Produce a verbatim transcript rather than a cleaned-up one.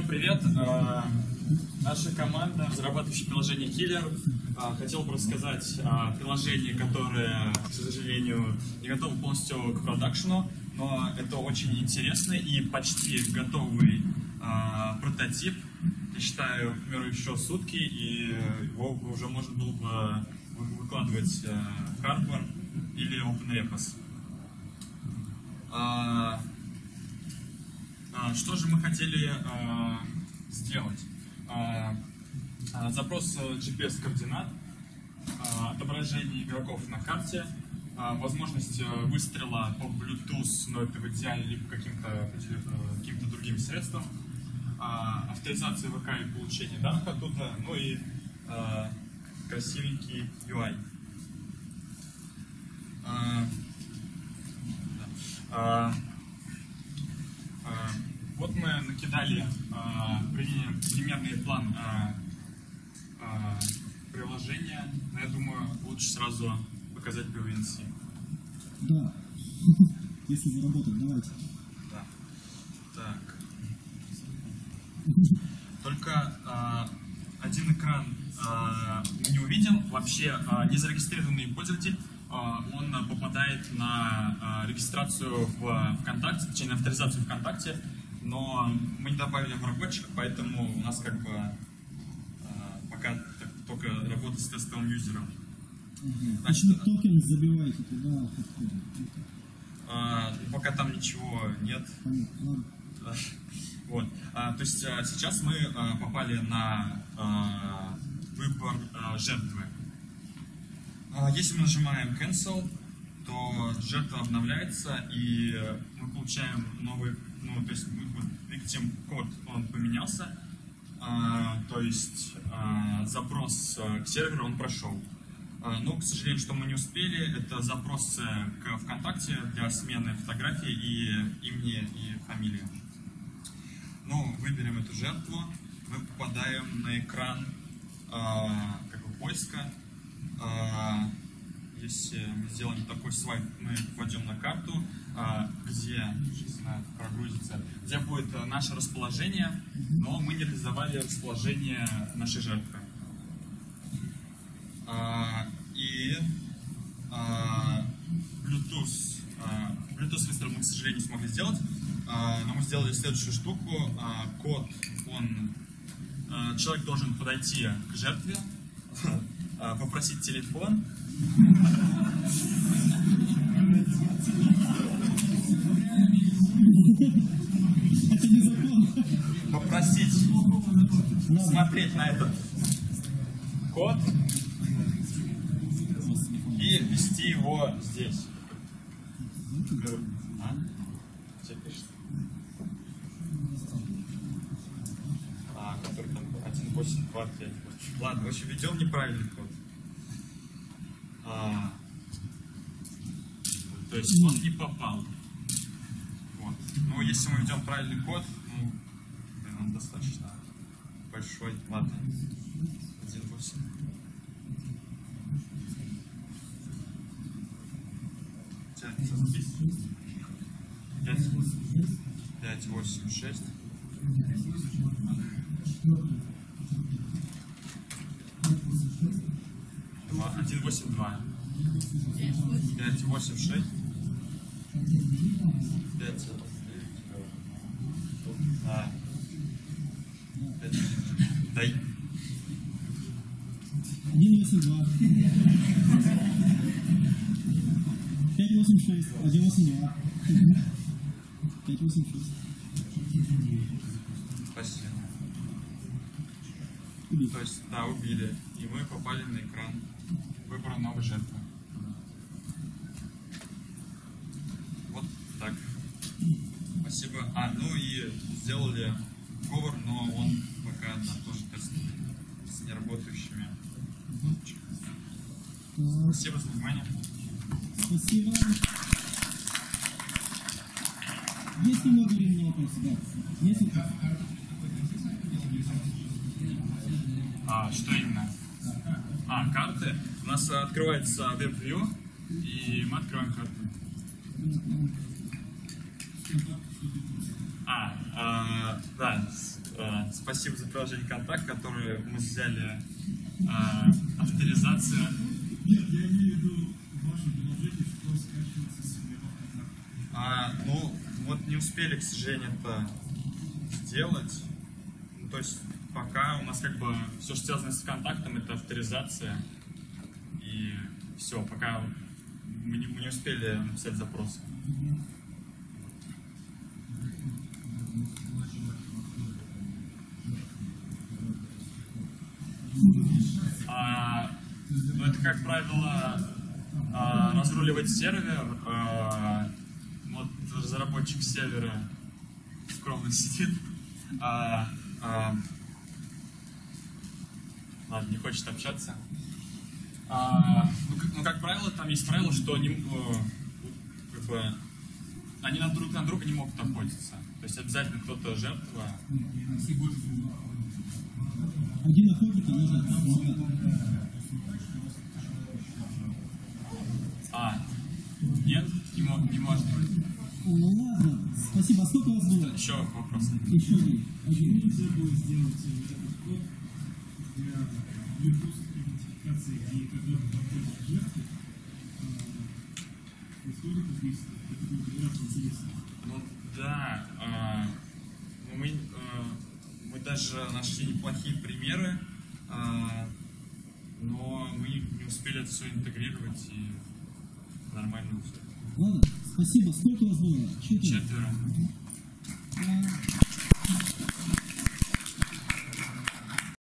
Всем привет! Наша команда, разрабатывающая приложение Killer, хотела бы рассказать о приложении, которое, к сожалению, не готово полностью к продакшену, но это очень интересный и почти готовый прототип. Я считаю, к примеру, еще сутки, и его уже можно было бы выкладывать в Hardware или OpenRepos. Что же мы хотели э, сделать? Э, запрос джи пи эс-координат, э, отображение игроков на карте, э, возможность выстрела по Bluetooth, но это в идеале либо каким-то каким-то другим средством, э, авторизация ВК и получение данных оттуда, ну и э, красивенький ю ай. Э, да. э, Вот мы накидали э, примерный план э, э, приложения, но я думаю, лучше сразу показать пи ви эн си. Да, если заработать, давайте. Да. Так. Только э, один экран э, мы не увидим. Вообще э, незарегистрированный пользователь, э, он попадает на э, регистрацию в ВКонтакте, точнее на авторизацию ВКонтакте. Но мы не добавили обработчика, поэтому у нас как бы э, пока так, только работа с тестовым юзером. Угу. Значит, токен забиваете туда, э, пока там ничего нет. Понятно. Вот. А, то есть а, сейчас мы а, попали на а, выбор а, жертвы. А, если мы нажимаем Cancel, то жертва обновляется, и мы получаем новый, ну, то есть мы видим, код, он поменялся, а, то есть а, запрос к серверу он прошел. А, но, к сожалению, что мы не успели, это запросы к ВКонтакте для смены фотографии и имени и фамилии. Ну, выберем эту жертву, мы попадаем на экран а, как бы поиска. А, Если мы сделаем такой свайп, мы попадем на карту, где, не знаю, прогрузится, где будет наше расположение, но мы не реализовали расположение нашей жертвы. И Bluetooth, Bluetooth выстрел мы, к сожалению, не смогли сделать, но мы сделали следующую штуку. Код, он, человек должен подойти к жертве, попросить телефон. Это не закон. Попросить смотреть на этот код и ввести его здесь. А? Что пишет? А, который там один восемь два пять. Ладно, в общем, введем неправильный код. А, то есть он не попал. Вот. Ну, если мы введем правильный код, ну, блин, он достаточно большой. Ладно. один восемь. пять восемь шесть. один восемь два. пять восемь шесть. пять. А. пять. Дай. один восемь два. пять восемь шесть. один восемь два. пять восемь шесть. Спасибо. Убили. То есть, да, убили. И мы попали на экран выбора новой жертвы. Вот так. Спасибо. А, ну и сделали ковер, но он пока там тоже тестовый, с неработающими. Спасибо за внимание. Спасибо. Есть немного времени на вопрос, да? Есть вопрос? А, что именно? А, карты. У нас открывается WebView, и мы открываем карты. А, а да, спасибо за приложение «Контакт», которое мы взяли а, авторизация. Нет, я имею в виду в вашем приложении, что скачивается с серверов «Контакт». А, ну, вот не успели, к сожалению, это сделать. Ну, то есть пока у нас как бы все, что связано с контактом, это авторизация. И все, пока мы не, мы не успели написать запросы. А, ну, это, как правило, а, разруливать сервер. А, вот разработчик сервера скромно сидит. А, а, ладно, не хочет общаться. А, ну, как, ну, как правило, там есть правило, что они, э, как бы, они на друг на друга не могут охотиться. То есть обязательно кто-то жертва. Один охотник, а можно там. А, нет, не, мо- не может быть. Ну ладно, спасибо. А сколько у вас было? Еще вопрос. Еще один. Почему нельзя было сделать этот код для любой идентификации, где когда проходит жертвы, происходит убийство? Это было бы гораздо интереснее. Ну да, а, ну, мы, а, мы даже нашли неплохие примеры, а, но мы не успели это все интегрировать и нормально все. Ладно, спасибо. Сколько у вас было? Четверо. Четверо. А,